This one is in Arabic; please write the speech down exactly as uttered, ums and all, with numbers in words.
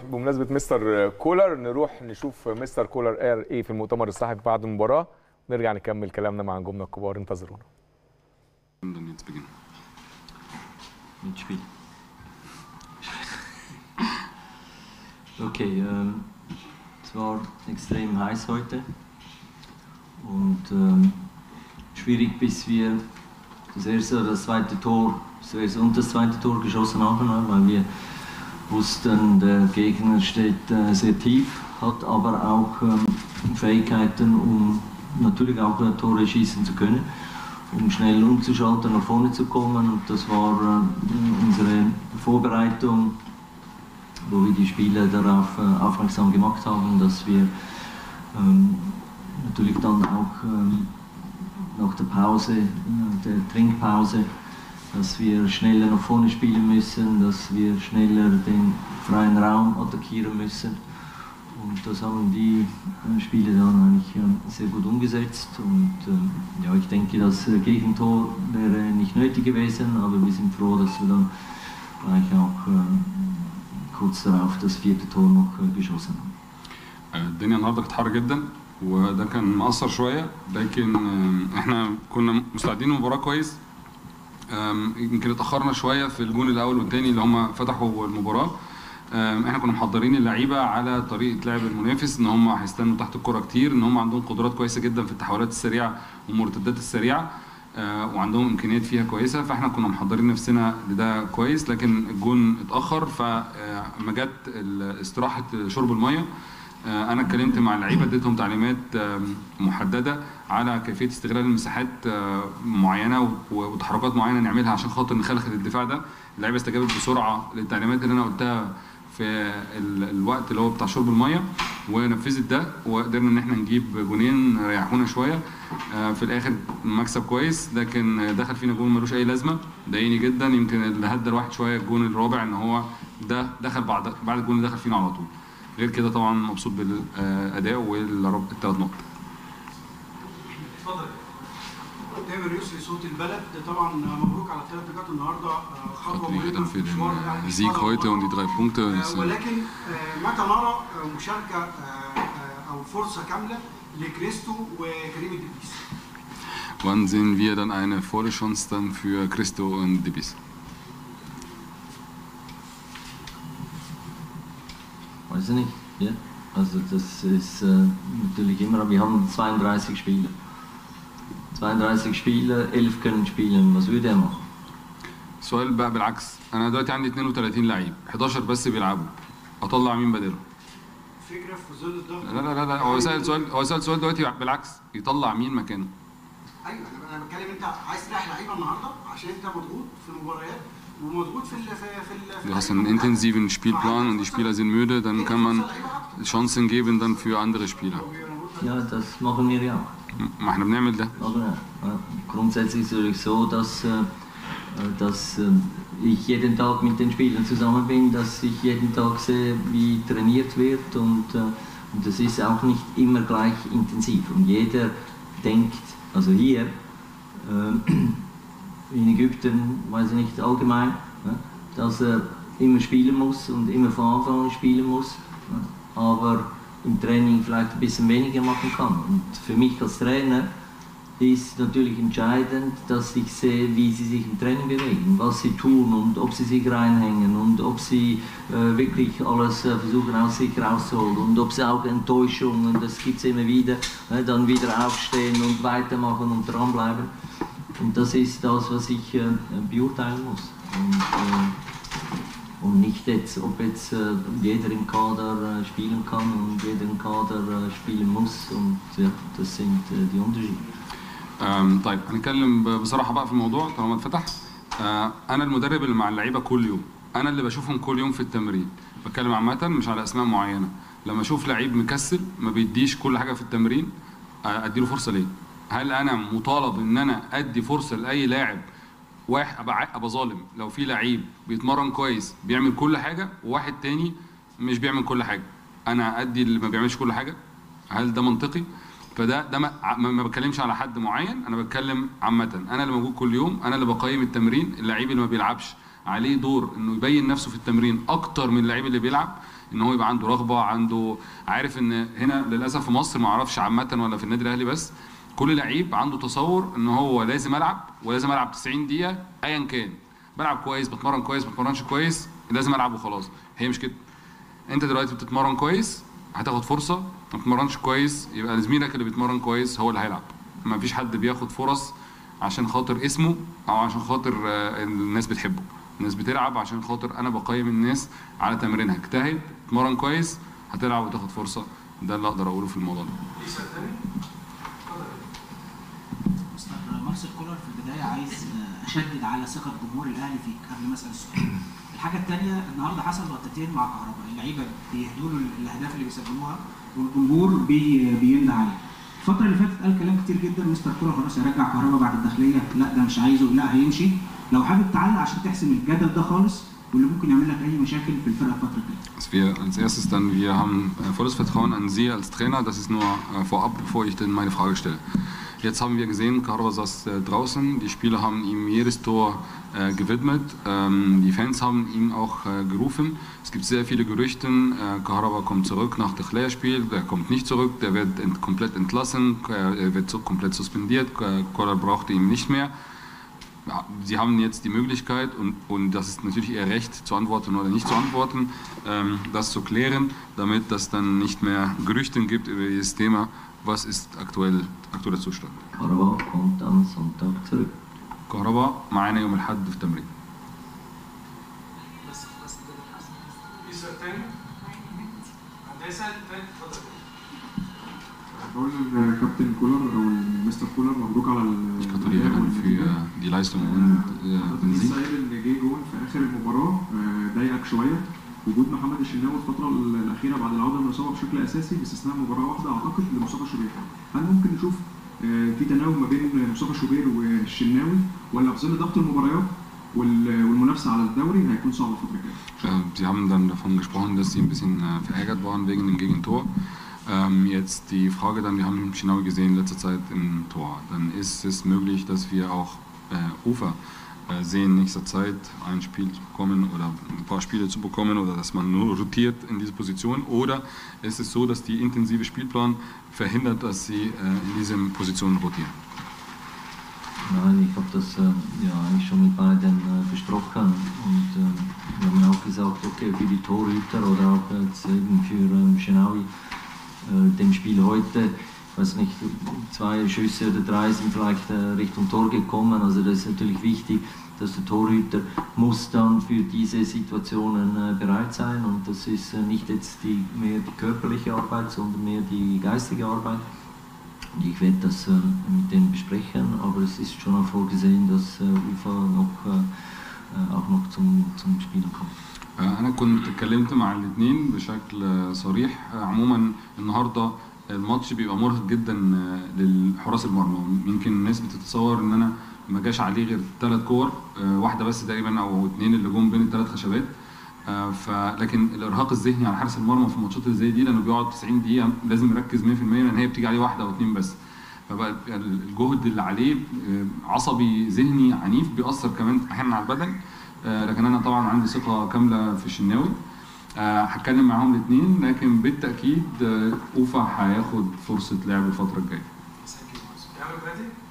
بمناسبه مستر كولر نروح نشوف مستر كولر قال ايه في المؤتمر الصحفي بعد المباراه، نرجع نكمل كلامنا مع نجومنا الكبار. انتظرونا. Okay, ähm, es war extrem heiß heute und ähm, schwierig, bis wir das erste oder das zweite Tor, das erste und das zweite Tor geschossen haben, weil wir wussten, der Gegner steht äh, sehr tief, hat aber auch ähm, Fähigkeiten, um natürlich auch äh, Tore schießen zu können, um schnell umzuschalten, nach vorne zu kommen, und das war äh, unsere Vorbereitung, wo wir die Spieler darauf äh, aufmerksam gemacht haben, dass wir ähm, natürlich dann auch ähm, nach der Pause, äh, der Trinkpause, dass wir schneller nach vorne spielen müssen, dass wir schneller den freien Raum attackieren müssen. Und das haben die äh, Spieler dann eigentlich äh, sehr gut umgesetzt. Und äh, ja, ich denke, das äh, Gegentor wäre nicht nötig gewesen, aber wir sind froh, dass wir dann gleich auch äh, kurz darauf das vierte Tor noch äh, geschossen haben. الدنيا النهارده كانت حر جدا وده كان مأثر شويه، لكن احنا كنا مستعدين للمباراه كويس. يمكن اتأخرنا شويه في الجون الاول والثاني اللي هم فتحوا المباراه. احنا كنا محضرين اللعيبه على طريقه لعب المنافس، ان هم هيستنوا تحت الكره كتير، ان هم عندهم قدرات كويسه جدا في التحولات السريعه والمرتدات السريعه، وعندهم امكانيات فيها كويسه، فاحنا كنا محضرين نفسنا لده كويس. لكن الجون اتاخر، فما جت استراحه شرب الميه انا اتكلمت مع اللعيبه، اديتهم تعليمات محدده على كيفيه استغلال المساحات معينه وتحركات معينه نعملها عشان خاطر نخلخل الدفاع ده. اللعيبه استجابت بسرعه للتعليمات اللي انا قلتها في الوقت اللي هو بتاع شرب الميه، ونفذت ده، وقدرنا ان احنا نجيب جونين ريحونا شويه. في الاخر مكسب كويس، لكن دخل فينا جون ملوش اي لازمه، ضايقني جدا. يمكن اللي هدى الواحد شويه الجون الرابع، ان هو ده دخل بعد بعد الجون اللي دخل فينا على طول. غير كده طبعا مبسوط بالاداء والثلاث نقط. اتفضل. تامر يسري صوت البلد، طبعا مبروك على الثلاث نقاط النهارده، خطوه مهمه في مشوار Sieg heute und die drei Punkte. ولكن متى نرى مشاركه او فرصه كامله لكريستو وكريم الدبيس؟ Wann sehen wir dann eine volle Chance dann für Christo und Dibis? Weiß ich nicht, ja. Also das ist äh, natürlich immer, wir haben zweiunddreißig Spieler. zweiunddreißig Spieler, elf können spielen, was würde er machen? السؤال بقى بالعكس، انا دلوقتي عندي اثنين وثلاثين لعيب، حداشر بس بيلعبوا، اطلع مين بداله؟ فكره في ظل الضغط. لا لا لا لا هو سأل سؤال، هو سأل سؤال دلوقتي بالعكس، يطلع مين مكانه؟ ايوه انا بتكلم، انت عايز تريح لعيبه النهارده عشان انت مضغوط في المباريات ومضغوط في في Du hast einen intensiven Spielplan und die Spieler sind müde, dann kann man Chancen geben dann für andere Spieler. Ja, das machen wir ja auch. ما احنا بنعمل ده. Aber ja, grundsätzlich ist es natürlich so, dass, dass ich jeden Tag mit den Spielern zusammen bin, dass ich jeden Tag sehe, wie trainiert wird, und, und das ist auch nicht immer gleich intensiv. Und jeder denkt, also hier in Ägypten, weiß ich nicht, allgemein, dass er immer spielen muss und immer von Anfang an spielen muss, aber im Training vielleicht ein bisschen weniger machen kann. Und für mich als Trainer ist natürlich entscheidend, dass ich sehe, wie sie sich im Training bewegen, was sie tun und ob sie sich reinhängen und ob sie äh, wirklich alles äh, versuchen aus sich rauszuholen und ob sie auch Enttäuschungen, das gibt es immer wieder, äh, dann wieder aufstehen und weitermachen und dranbleiben. Und das ist das, was ich äh, beurteilen muss. Und, äh, und nicht jetzt, ob jetzt äh, jeder im Kader äh, spielen kann und jeder im Kader äh, spielen muss. Und ja, das sind äh, die Unterschiede. ähm, طيب هنتكلم بصراحه بقى في الموضوع طالما اتفتح. آه انا المدرب اللي مع اللعيبه كل يوم، انا اللي بشوفهم كل يوم في التمرين، بتكلم عامه مش على اسماء معينه. لما اشوف لعيب مكسل ما بيديش كل حاجه في التمرين، آه اديله فرصه ليه؟ هل انا مطالب ان انا ادي فرصه لاي لاعب واحد ابقى ابقى ظالم لو في لعيب بيتمرن كويس بيعمل كل حاجه وواحد تاني مش بيعمل كل حاجه؟ انا ادي اللي ما بيعملش كل حاجه؟ هل ده منطقي؟ فده ده ما, ما بتكلمش على حد معين، انا بتكلم عامه. انا اللي موجود كل يوم، انا اللي بقيم التمرين. اللعيب اللي ما بيلعبش عليه دور انه يبين نفسه في التمرين اكتر من اللعيب اللي بيلعب. ان هو يبقى عنده رغبه، عنده عارف ان هنا للاسف في مصر ما اعرفش عامه ولا في النادي الاهلي بس، كل لعيب عنده تصور ان هو لازم العب ولازم العب تسعين دقيقه ايا كان، بلعب كويس بتمرن كويس ما بتمرنش كويس لازم العب وخلاص. هي مش كده. انت دلوقتي بتتمرن كويس هتاخد فرصه، ما بتتمرنش كويس يبقى زميلك اللي بيتمرن كويس هو اللي هيلعب. ما فيش حد بياخد فرص عشان خاطر اسمه او عشان خاطر الناس بتحبه. الناس بتلعب عشان خاطر انا بقيم الناس على تمرينها. اجتهد، اتمرن كويس، هتلعب وتاخد فرصه. ده اللي اقدر اقوله في الموضوع ده. مستر مارسيل كولر في البدايه عايز اشدد على ثقه جمهور الاهلي فيك قبل ما اسال السؤال. الحاجه الثانيه النهارده حصل لقطتين مع كهرباء، اللعيبه بيهدوا له الاهداف اللي بيسجلوها والجمهور بي بينده عليه. الفتره اللي فاتت قال كلام كتير جدا مستر كولر خلاص هيرجع كهرباء بعد الداخليه، لا ده مش عايزه، لا هيمشي. لو حابب تعلق عشان تحسم الجدل ده خالص واللي ممكن يعمل لك اي مشاكل في الفرقه الفتره الجايه. Was wir als erstes dann, wir haben volles Vertrauen an Sie als Trainer, das ist nur vorab, bevor ich dann meine Frage stelle. Jetzt haben wir gesehen, Kahraba saß draußen, die Spieler haben ihm jedes Tor äh, gewidmet, ähm, die Fans haben ihn auch äh, gerufen. Es gibt sehr viele Gerüchte, äh, Kahraba kommt zurück nach dem Lehrspiel, der kommt nicht zurück, der wird ent komplett entlassen, er wird so komplett suspendiert, Koller brauchte ihn nicht mehr. Sie haben jetzt die Möglichkeit, und, und das ist natürlich Ihr Recht, zu antworten oder nicht zu antworten, ähm, das zu klären, damit es dann nicht mehr Gerüchte gibt über dieses Thema. Was ist aktuell aktueller Zustand? Kahraba kommt am Sonntag zurück. كهربا معانا يوم الأحد في التمرين. بقول للكابتن كولر او المستر كولر مبروك على الاداء في دي لايستون und den Sieg. اللي جه جون في اخر المباراه ضايقك شويه، وجود محمد الشناوي الفتره الاخيره بعد العوده من الاصابه بشكل اساسي باستثناء مباراه واحده اعتقد لمصطفى شوبير. هل ممكن نشوف في تناوب ما بين مصطفى شوبير والشناوي، ولا في ظل ضغط المباريات والمنافسه على الدوري هيكون صعب الفتره الجايه؟ Sie haben dann davon gesprochen, dass Sie ein bisschen verärgert waren wegen dem Gegentor. Ähm, jetzt die Frage dann, wir haben Shinawi gesehen in letzter Zeit im Tor. Dann ist es möglich, dass wir auch äh, Ufer äh, sehen in nächster Zeit ein Spiel zu bekommen oder ein paar Spiele zu bekommen oder dass man nur rotiert in diese Position, oder ist es so, dass die intensive Spielplan verhindert, dass sie äh, in diesen Positionen rotieren? Nein, ich habe das äh, ja eigentlich schon mit beiden äh, besprochen und äh, wir haben auch gesagt, okay, für die Torhüter oder auch jetzt eben für ähm, Shinawi, dem Spiel heute, ich weiß nicht, zwei Schüsse oder drei sind vielleicht äh, Richtung Tor gekommen, also das ist natürlich wichtig, dass der Torhüter muss dann für diese Situationen äh, bereit sein, und das ist äh, nicht jetzt die, mehr die körperliche Arbeit, sondern mehr die geistige Arbeit. Und ich werde das äh, mit denen besprechen, aber es ist schon auch vorgesehen, dass äh, Ufa noch, äh, auch noch zum, zum Spielen kommt. أنا كنت اتكلمت مع الاثنين بشكل صريح. عموما النهارده الماتش بيبقى مرهق جدا للحراس المرمى. يمكن الناس بتتصور ان انا ما جاش عليه غير ثلاث كور، واحده بس تقريبا او اثنين اللي جم بين الثلاث خشبات. فلكن الارهاق الذهني على حارس المرمى في الماتشات اللي زي دي، لانه بيقعد تسعين دقيقه لازم يركز مية في المية، لان هي بتيجي عليه واحده او اثنين بس. فبقى الجهد اللي عليه عصبي ذهني عنيف، بيأثر كمان احيانا على البدن. لكن انا طبعا عندي ثقه كامله في الشناوي. هتكلم معاهم الاثنين، لكن بالتاكيد اوفا هياخد فرصه لعب الفتره الجايه.